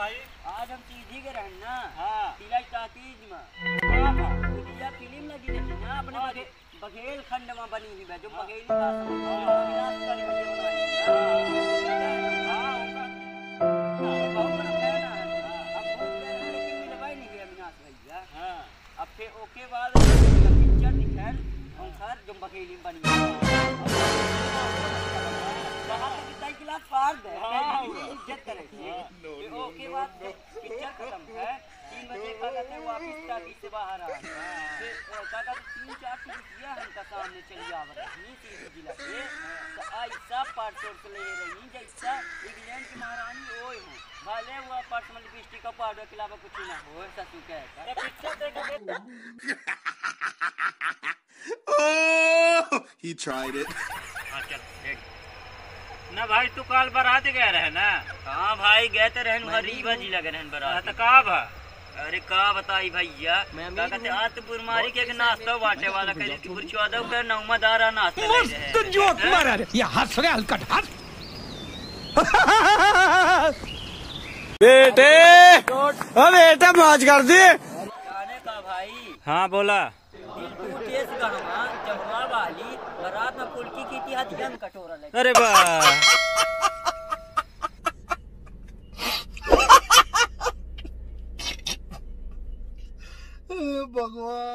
भाई? आज हम सीधी के रहन ना। हाँ। तिलक ताकीज में बुढ़िया फिल्म लगी रही ना अपने बघेल खंड में बनी हुई है जो बघेली का विलास वाली वीडियो बनाई है। हाँ बहुत बड़ा फैन है। अब बहुत देर है लेकिन मिलवाई नहीं गया अविनाश भैया। हाँ। अब फिर ओके बाद पिक्चर दिखाएं सर जो बघेली में बनी है। कितना क्लास पार दे इज्जत करे ओके बाद पिक्चर खत्म है 3 बजे का कहते हैं वापस टाकी से बाहर आ फिर काका 3-4 टिकटिया हमका सामने चली आ रही सीधी जिला के तो ऐसा पार्सोर से ले रही जैसा इंग्लैंड की महारानी ओए हो भले हुआ पर्स में लिपस्टिक का पाउडर के अलावा कुछ ना हो ससु कहता पिक्चर देख Oh, he tried it. ना भाई तू कल बारात गए रहे ना? हाँ भाई गए तो रहन रीवा जिला गए रहन बारात तो कब? अरे का बताई भैया का कहते आतपुर मारी के नाश्ता बाटे वाला कह दी पुर 14 का नौमदारा नाश्ता मस्त जोक मारा रे ये हंस रहे हल्का हंस बेटे ओ बेटा मौज कर दे जाने का भाई। हाँ बोला। दिल टूटे से गहमा जमुआ वाली बारात में फुलकी की थी हथियार कटोरा लगी। अरे वाह भगवान।